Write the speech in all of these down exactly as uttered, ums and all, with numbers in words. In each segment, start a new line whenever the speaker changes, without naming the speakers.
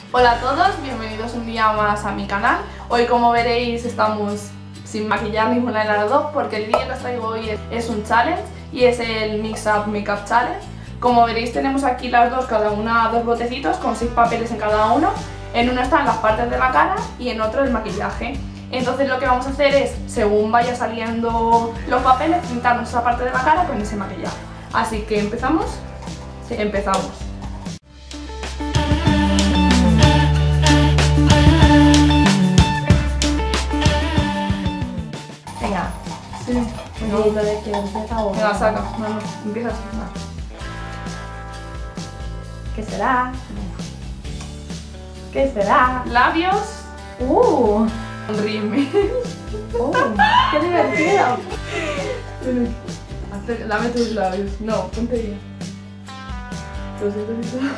Hola a todos, bienvenidos un día más a mi canal. Hoy, como veréis, estamos sin maquillar ninguna de las dos porque el vídeo que os traigo hoy es un challenge y es el Mix Up Makeup Challenge. Como veréis, tenemos aquí las dos, cada una dos botecitos con seis papeles en cada uno. En uno están las partes de la cara y en otro el maquillaje. Entonces lo que vamos a hacer es, según vaya saliendo los papeles, pintarnos esa parte de la cara con ese maquillaje. Así que empezamos. Sí, empezamos.
Venga.
Sí.
No. ¿Y lo de que empieza o
Venga, saca. No, no, empieza así.
¿Qué será? ¿Qué será?
Labios.
¡Uh!
Rímel.
¡Uh! ¡Qué divertido!
Hace- Lame tus labios. No, ponte bien. Lo siento, lo siento.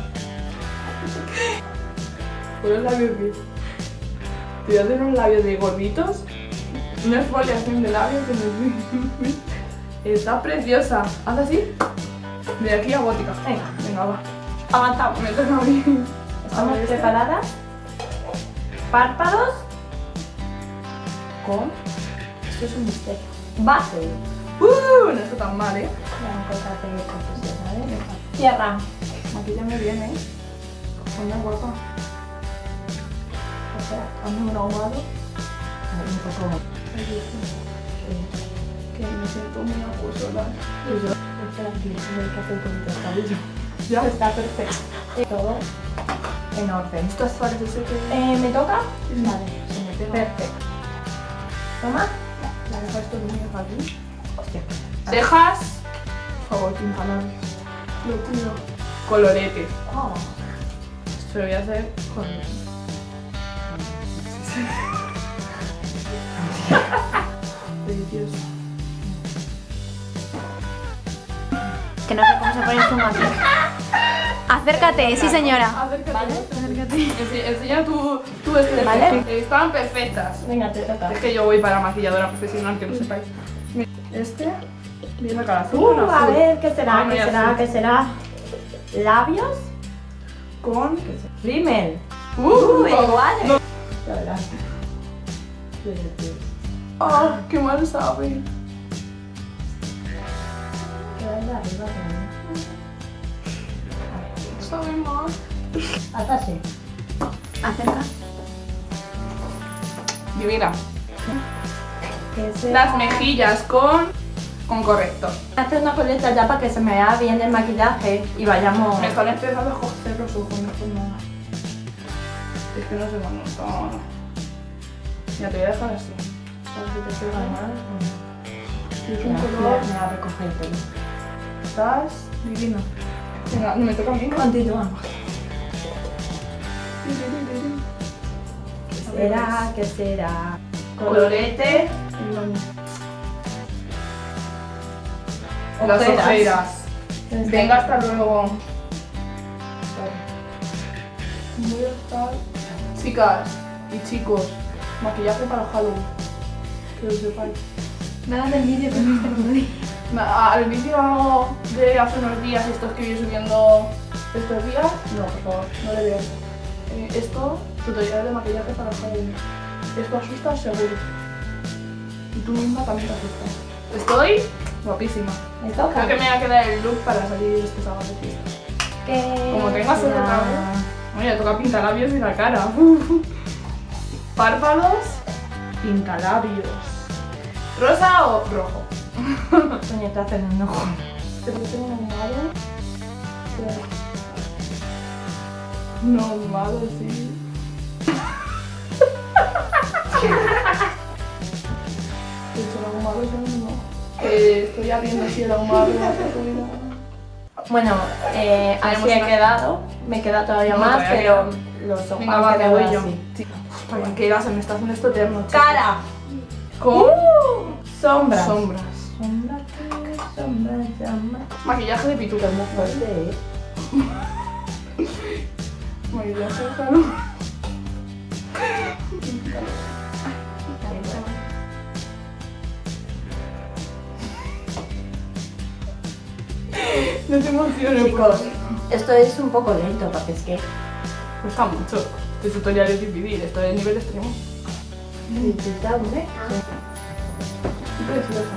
Por los labios bien. Te voy a hacer unos labios de gorditos. Una exfoliación de labios que me... Está preciosa. Haz así. De aquí a gótica.
Venga,
Venga, va.
avanzamos.
Me toca a mí.
¿Estamos
A ver, este.
preparadas? Párpados con... Esto es un misterio. Base.
Uh, no está tan mal, ¿eh?
Una cosa de confusión, ¿vale? Cierra.
Maquíllame bien, ¿eh? Anda guapa.
O sea,
Hazme un ahumado.
un poco...
Ay, Dios mío. Que me siento muy acusada.
Espera, aquí, hay que hacer un poquito de cabello.
Ya.
Está perfecto. Y todo en orden.
Esto es parece ser que...
Eh, ¿Me toca?
Sí.
Vale.
Se me pega.
Perfecto. Toma.
La dejo estos niños aquí.
Hostia.
Cejas. Por favor, pintalabios. Lo pido. Colorete.
Oh.
Esto lo voy a hacer con... Delicioso.
Que no sé cómo se pone el zoom aquí. Acércate, sí señora.
Acércate.
Vale.
Acércate. Ense- Enseña tu, tu estrella.
Vale.
Eh, Estaban perfectas.
Venga, te toca.
Es que yo voy para maquilladora profesional, que lo sepáis. Mira, este viene a cara azul.
Uh,
con
a
azul.
ver, ¿qué será?
Ah, no,
¿Qué
ya
será?
sé.
¿Qué será? ¿Labios?
Con...
Rímel.
¡Uh!
Uh,
no.
iguales.
No.
Ya verás.
¡Ah! ¡Qué mal sabe!
Queda en la arriba también.
Sabe mal.
Haz así.
Acerca.
Divina.
¿Qué será?
Las mejillas con... con corrector.
Hacer una coleta ya para que se me vea bien el maquillaje y vayamos.
Me están empezando a coger los ojos, no por nada. Es que no se me nota. Mira, te voy a dejar así. Para que te pega mal. Si es un
Me
color...
me va a recoger el pelo.
Estás divina. Venga, me toca a mí.
Continuamos. ¿Qué será? ¿Qué será?
Colorete. Las
Ojeras.
ojeras. Venga, hasta luego. Voy a estar... Chicas y chicos, maquillaje para Halloween. Que lo sepáis.
Nada del vídeo que me está
Na- Al vídeo de hace unos días, estos que voy subiendo estos días, no, por favor, no le veo. Eh, esto, tutorial de maquillaje para Halloween. Esto asusta seguro. Y tú misma también te asustas. Estoy guapísima.
Me toca.
Creo que me va a quedar el look para salir este sábado de fiesta.
¿Qué
Como tengo suerte
será?
otra vez. Oye, toca pintalabios y la cara. Párpados, pintalabios. ¿Rosa o rojo?
Coño, te hacen un ojo.
Te puse un ahumado. Un ahumado, sí. He hecho el ahumado, yo no. Eh, estoy abriendo así el ahumado de la casualidad.
Bueno, eh, así
Tenemos
he
una-
quedado. Me queda todavía
No,
más,
todavía
pero los ojos
Venga,
han
va, me
quedado
voy yo.
así.
Sí. Oye, que era, se me está haciendo esto eterno, chica.
Cara.
Con
Uh, sombras.
sombras.
Sombras, sombras, sombras.
Maquillaje de pituca.
Muy fuerte, ¿eh?
Maquillaje de Halloween. No te emociones,
Chicos, esto es un poco lento porque es que
Cuesta mucho. Este tutorial es difícil, esto es nivel extremo.
Necesita, hombre.
Preciosa.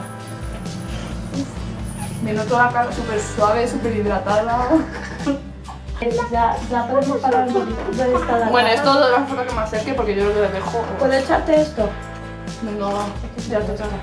Me noto la cara súper suave, súper hidratada.
Ya, ya podemos parar un poquito. ¿Dónde está la
Bueno,
taza?
esto de la foto que me acerque porque yo creo que le dejo.
¿Puedo echarte esto?
Venga, va. Ya te toca.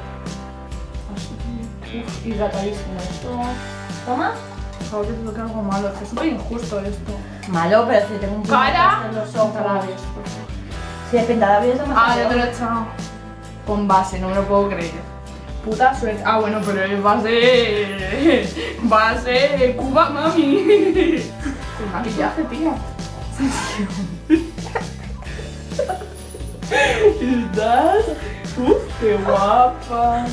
Uf, hidratadísimo esto.
Toma.
Por favor, que te toque algo malo. Es que es súper injusto esto.
Malo, pero si tengo un
Cara.
en los ojos.
Labios, por favor.
Si es pintalabios es
Ah,
demasiado.
ya te lo he echado. Con base, no me lo puedo creer. Puta suerte. Ah, bueno, pero es base. Base Cuba, mami. El maquillaje, tía. ¿Estás? Uf, qué guapa.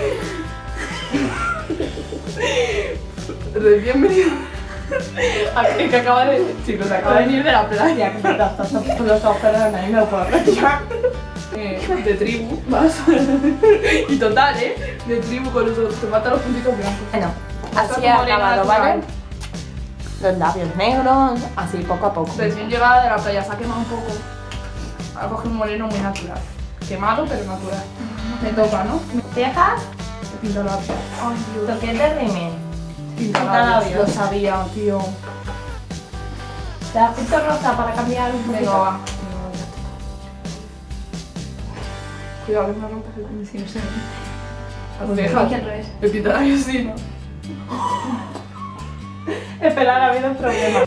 Recién venido. Es que acaba de. Chicos, acaba de venir de la playa.
Los ojos, perdona, y no puedo retirar.
Eh, de tribu, vas. Y total, ¿eh? De tribu con los ojos. Te matan los puntitos blancos.
Bueno,
Estás
así ha
morena
acabado,
natural.
¿vale? Los labios negros, así poco a poco.
Recién llegada de la playa, se ha quemado un poco. Ha cogido un moreno muy natural. Quemado, pero natural. Me toca, ¿no?
¿Dejas?
Me pinto labios. Ay, Dios.
Toque de rímel.
Pinta
labios.
labios. Lo sabía, tío.
Te das pinto rosa para cambiar un
Venga,
poquito.
va. Cuidado que me rompes el pincel. Sí, Las cejas.
al revés.
Me pinta labios, sí, ¿no?
Esperar, ha habido un problema.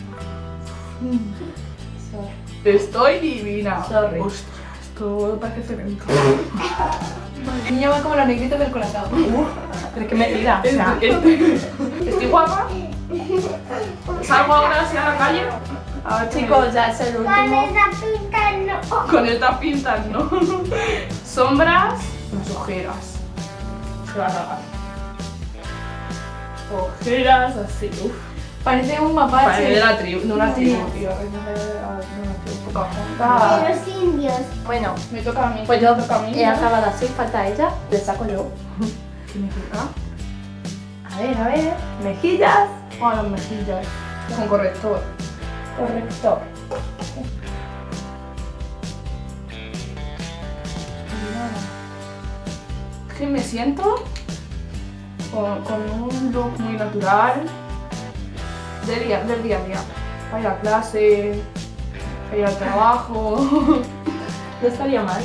Estoy divina.
Sorry.
Hostia, esto parece cemento.
Niña va como los negritos del colacao. Pero es que me tira, o sea.
Estoy, estoy guapa. Salgo ahora hacia la calle. A ver,
Chicos, ya es el último.
con estas pintas, ¿no? Sombras, las ojeras. Se va a acabar. Ojeras así, uff.
Parece un
Parece
mapache.
de la tribu, de una tribu,
Sí.
tío. Parece de la- de una tribu. Pocahontas.
Los indios.
Bueno,
Me toca a mí.
pues yo
me toca a mí.
he acabado así, falta ella, le saco yo.
¿Qué me toca?
A ver, a ver. Mejillas.
Ah, las mejillas. Con corrector.
Correcto.
Es que me siento con, con un look muy natural del día, del día a día. Para ir a clase, para ir al trabajo.
No estaría mal.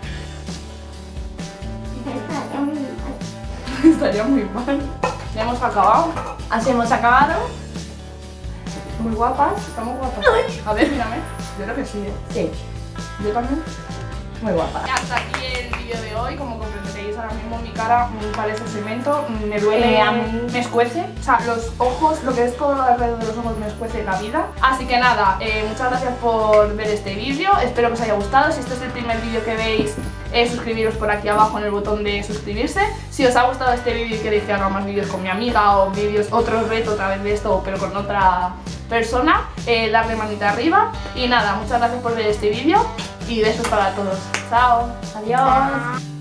Estaría muy mal. Ya hemos acabado.
Así hemos acabado.
Muy guapas. Estamos guapas. A ver, mírame. Yo creo que sí, ¿eh?
Sí,
Yo también.
muy guapa.
Y hasta aquí el vídeo de hoy. Como comprenderéis, ahora mismo mi cara mm, parece cemento, mm, me duele,
Eh, a mí-
me escuece. O sea, los ojos, lo que es todo alrededor de los ojos me escuece la vida. Así que nada, eh, muchas gracias por ver este vídeo. Espero que os haya gustado. Si este es el primer vídeo que veis, eh, suscribiros por aquí abajo en el botón de suscribirse. Si os ha gustado este vídeo y queréis que haga más vídeos con mi amiga o vídeos, otro reto otra vez de esto, pero con otra persona, eh, darle manita arriba. Y nada, muchas gracias por ver este vídeo y besos para todos. Chao.
Adiós.